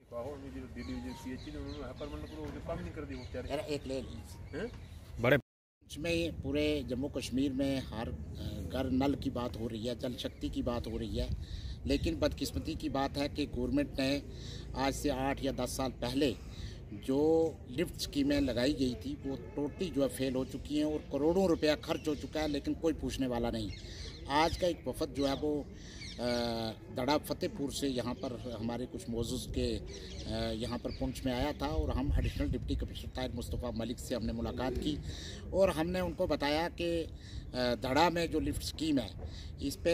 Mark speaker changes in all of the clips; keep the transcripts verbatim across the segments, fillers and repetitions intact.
Speaker 1: एक ले लीजिए। बड़े में पूरे जम्मू कश्मीर में हर घर नल की बात हो रही है, जल शक्ति की बात हो रही है, लेकिन बदकिस्मती की बात है कि गवर्नमेंट ने आज से आठ या दस साल पहले जो लिफ्ट स्कीमें लगाई गई थी वो टोटली जो है फेल हो चुकी हैं और करोड़ों रुपया खर्च हो चुका है, लेकिन कोई पूछने वाला नहीं। आज का एक वफद जो है वो दड़ा फतेहपुर से यहाँ पर हमारे कुछ मौजूद के यहाँ पर पुंछ में आया था और हम additional deputy commissioner Tahir Mustafa Malik से हमने मुलाकात की और हमने उनको बताया कि दड़ा में जो लिफ्ट स्कीम है इस पे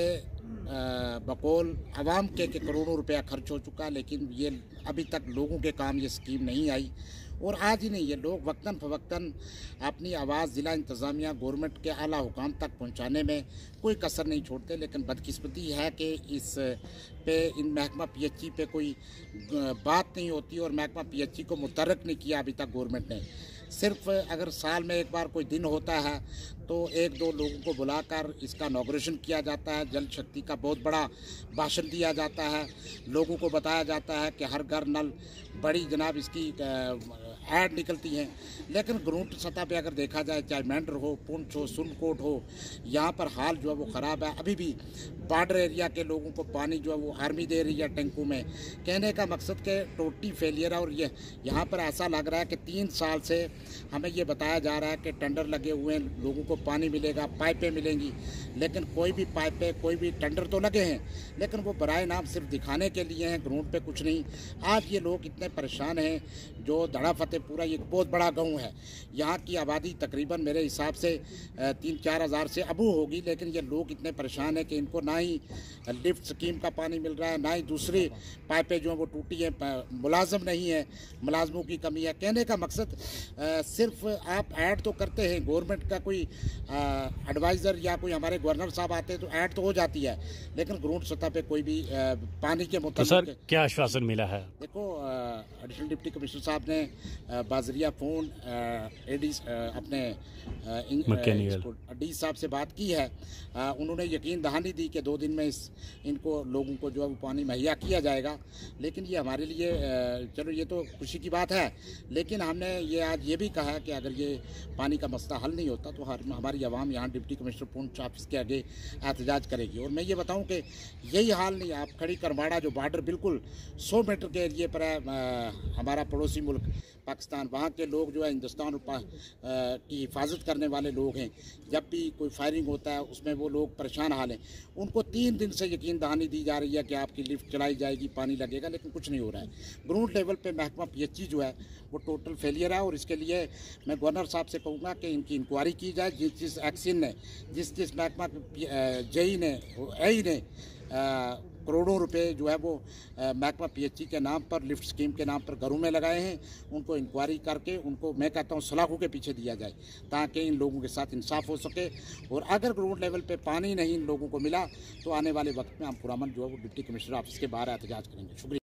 Speaker 1: बकौल आवाम के, के करोड़ों रुपया खर्च हो चुका, लेकिन ये अभी तक लोगों के काम ये स्कीम नहीं आई। और आज ही नहीं, ये लोग वक्तन फवक्तन अपनी आवाज़ ज़िला इंतज़ामिया गवर्नमेंट के आला हुकाम तक पहुंचाने में कोई कसर नहीं छोड़ते, लेकिन बदकिस्मती है कि इस पे इन महकमा पीएचई पे कोई बात नहीं होती और महकमा पीएचई को मुतरक नहीं किया अभी तक गवर्नमेंट ने। सिर्फ अगर साल में एक बार कोई दिन होता है तो एक दो लोगों को बुलाकर इसका इनॉग्रेशन किया जाता है, जल शक्ति का बहुत बड़ा भाषण दिया जाता है, लोगों को बताया जाता है कि हर घर नल, बड़ी जनाब इसकी ऐड निकलती हैं, लेकिन ग्राउंड सतह पे अगर देखा जाए, चाहे मेंढर हो, पुंछ हो, सुनकोट हो, यहाँ पर हाल जो है वो ख़राब है। अभी भी बॉर्डर एरिया के लोगों को पानी जो है वो आर्मी दे रही है टैंकों में। कहने का मकसद के टोटली फेलियर है और ये यहाँ पर ऐसा लग रहा है कि तीन साल से हमें ये बताया जा रहा है कि टेंडर लगे हुए हैं, लोगों को पानी मिलेगा, पाइपें मिलेंगी, लेकिन कोई भी पाइपें, कोई भी टेंडर तो लगे हैं, लेकिन वो बराए नाम सिर्फ दिखाने के लिए हैं, ग्राउंड पे कुछ नहीं। आज ये लोग इतने परेशान हैं, जो दड़ा फतेहपुरा एक बहुत बड़ा गांव है, यहाँ की आबादी तकरीबन मेरे हिसाब से तीन चार हज़ार से अबू होगी, लेकिन ये लोग इतने परेशान हैं कि इनको ना ही लिफ्ट स्कीम का पानी मिल रहा है, ना ही दूसरी पाइपें जो हैं वो टूटी हैं, मुलाजम नहीं है, मुलाजमों की कमी है। कहने का मकसद सिर्फ आप ऐड तो करते हैं, गवर्नमेंट का कोई एडवाइज़र या कोई हमारे गवर्नर साहब आते हैं तो ऐड तो हो जाती है, लेकिन ग्राउंड सतह पे कोई भी आ, पानी के मुताबिक।
Speaker 2: तो सर क्या आश्वासन मिला है?
Speaker 1: देखो, एडिशनल डिप्टी कमिश्नर साहब ने बाजरिया फ़ोन एडी अपने डी साहब से बात की है। आ, उन्होंने यकीन दहानी दी कि दो दिन में इस इनको लोगों को जो है वो पानी मुहैया किया जाएगा, लेकिन ये हमारे लिए चलो ये तो खुशी की बात है, लेकिन हमने ये आज ये भी कहा है कि अगर ये पानी का मसला हल नहीं होता तो हर हमारी आवाम यहाँ डिप्टी कमिश्नर पुंछ ऑफिस के आगे एहतजाज करेगी। और मैं ये बताऊँ कि यही हाल नहीं, आप खड़ी करवाड़ा जो बॉर्डर बिल्कुल सौ मीटर के एरिए पर है, हमारा पड़ोसी मुल्क पाकिस्तान, वहाँ के लोग जो है हिंदुस्तान की हिफाजत करने वाले लोग हैं, जब भी कोई फायरिंग होता है उसमें वो लोग परेशान हाल हैं। उनको तीन दिन से यकीन दहानी दी जा रही है कि आपकी लिफ्ट चलाई जाएगी, पानी लगेगा, लेकिन कुछ नहीं हो रहा है। ग्राउंड लेवल पे महकमा पीएचई जो है वो टोटल फेलियर है और इसके लिए मैं गवर्नर साहब से कहूँगा कि इनकी इंक्वायरी की जाए। जिस जिस एक्सिन ने, जिस जिस महकमा जेई ने, एई ने करोड़ों रुपए जो है वो महकमा पीएचई के नाम पर, लिफ्ट स्कीम के नाम पर घरों में लगाए हैं, उनको इंक्वायरी करके उनको मैं कहता हूँ सलाखों के पीछे दिया जाए ताकि इन लोगों के साथ इंसाफ हो सके। और अगर ग्राउंड लेवल पे पानी नहीं इन लोगों को मिला तो आने वाले वक्त में हम पुरामन जो है वो डिप्टी कमिश्नर ऑफिस के बाहर एहतजाज करेंगे। शुक्रिया।